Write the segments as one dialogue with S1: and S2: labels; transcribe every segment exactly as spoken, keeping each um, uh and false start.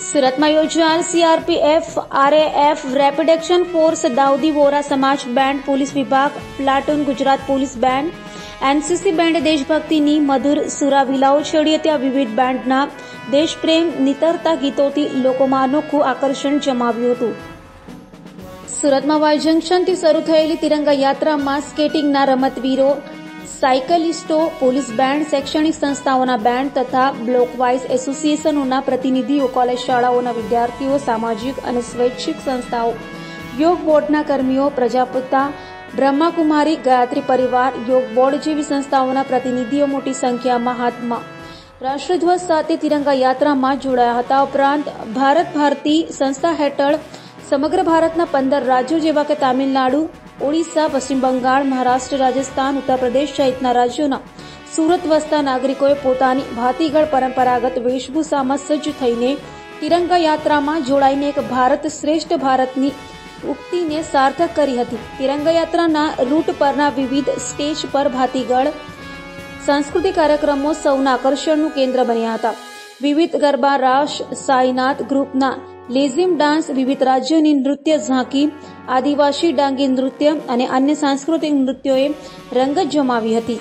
S1: સુરતમાં યોજાયેલ CRPF RAF rapid action force Dawoodi Vora સમાજ બેન્ડ પોલીસ વિભાગ platoon Gujarat police band NCC બેન્ડે દેશભક્તિની મધુર સુરાવિલાઓ છેડી હતી। આ વિવિધ બેન્ડના દેશપ્રેમ નિતરતા ગીતોથી લોકોમાં અનોખું આકર્ષણ જમાવ્યું હતું। સુરતમાં વાય જંકશનથી શરૂ થયેલી તિરંગા યાત્રામાં સ્કેટિંગના રમતવીરો, સાયકલિસ્ટો, પોલીસ બેન્ડ, શૈક્ષણિક સંસ્થાઓના બેન્ડ તથા બ્લોક વાઇઝ એસોસિએશનોના પ્રતિનિધિઓ, કોલેજ શાળાઓના વિદ્યાર્થીઓ, સામાજિક અને સ્વૈચ્છિક સંસ્થાઓ, યોગ બોર્ડના કર્મીઓ, પ્રજાપિતા બ્રહ્માકુમારી ગાયત્રી પરિવાર, યોગ બોર્ડ જેવી સંસ્થાઓના પ્રતિનિધિઓ મોટી સંખ્યામાં હાથમાં રાષ્ટ્રધ્વજ સાથે તિરંગા યાત્રામાં જોડાયા હતા। ઉપરાંત ભારત ભારતી સંસ્થા હેઠળ સમગ્ર ભારતના પંદર રાજ્યો જેવા કે તામિલનાડુ, ઓડિશા, પશ્ચિમ બંગાળ, મહારાષ્ટ્ર, રાજસ્થાન, ઉત્તર પ્રદેશ સહિતના રાજ્યોના સુરત વસતા નાગરિકોએ પોતાની ભાતીગળ પરંપરાગત વેશભૂષામાં સજ્જ થઈને તિરંગા યાત્રામાં જોડાઈને એક ભારત શ્રેષ્ઠ ભારતની ઉક્તિને સાર્થક કરી હતી। તિરંગા યાત્રાના રૂટ પરના વિવિધ સ્ટેજ પર ભાતીગળ સાંસ્કૃતિક કાર્યક્રમો સૌના આકર્ષણનું કેન્દ્ર બન્યા હતા। વિવિધ ગરબા, રાસ, સાઈનાથ ગ્રુપના લેઝિમ ડાન્સ, વિવિધ રાજ્યોની નૃત્ય ઝાંકી, આદિવાસી ડાંગી નૃત્ય અને અન્ય સાંસ્કૃતિક નૃત્યોએ રંગત જમાવી હતી।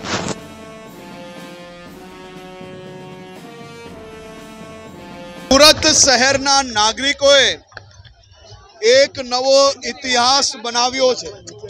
S2: સુરત શહેરના નાગરિકોએ એક નવો ઇતિહાસ બનાવ્યો છે।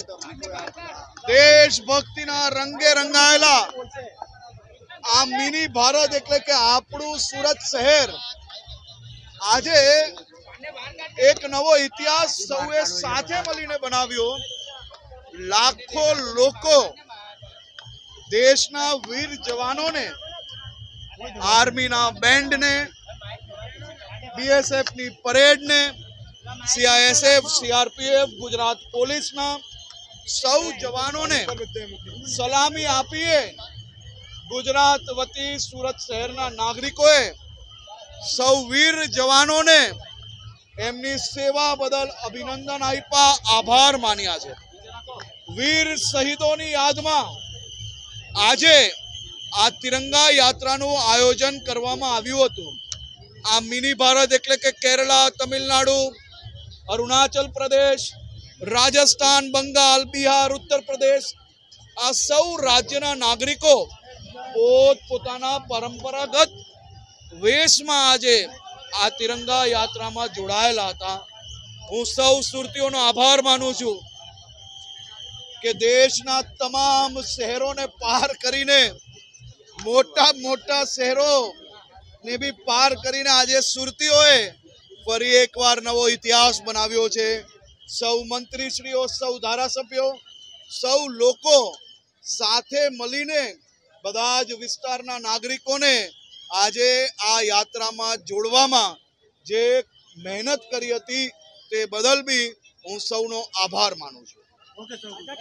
S2: દેશભક્તિના રંગે રંગાયેલા આ મિની ભારત એટલે કે આપણું સુરત શહેર આજે એક નવો ઇતિહાસ સૌએ સાથે મળીને બનાવ્યો। લાખો લોકો દેશના વીર જવાનોને, આર્મીના બેન્ડને, બીએસએફ ની પરેડને, સીઆઈએસએફ, સીઆરપીએફ, ગુજરાત પોલીસના સૌ જવાનોને સલામી આપીએ। ગુજરાત વતી સુરત શહેરના નાગરિકોએ સૌ વીર જવાનોને એમની સેવા બદલ અભિનંદન આપ્યા, આભાર માન્યા છે। વીર શહીદોની યાદમાં આજે આ તિરંગા યાત્રાનું આયોજન કરવામાં આવ્યું હતું। આ મિની ભારત એટલે કે કેરલા, તમિલનાડુ, અરુણાચલ પ્રદેશ, રાજસ્થાન, બંગાળ, બિહાર, ઉત્તર પ્રદેશ આ સૌ રાજ્યના નાગરિકો પોત પોતાના પરંપરાગત વેશમાં આજે આ તિરંગા યાત્રામાં જોડાયેલા હતા। હું સૌ સુરતીઓનો આભાર માનું છું કે દેશના તમામ શહેરોને પાર કરીને, મોટા મોટા શહેરો ને બી પાર કરીને આજે સુરતીઓએ ફરી એકવાર નવો ઇતિહાસ બનાવ્યો છે। સૌ મંત્રીશ્રીઓ, સૌ ધારાસભ્યો, સૌ લોકો સાથે મળીને બધા જ વિસ્તારના નાગરિકોને આજે આ યાત્રામાં જોડવામાં જે મહેનત કરી હતી તે બદલ બી હું સૌનો આભાર માનું છું।